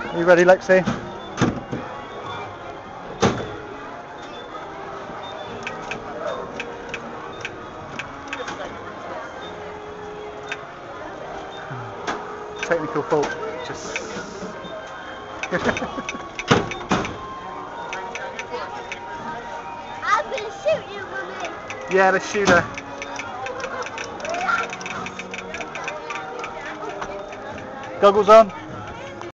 Are you ready, Lexi? Technical fault. Just. I'm gonna shoot you, Mummy. Yeah, let's shoot her. Goggles on.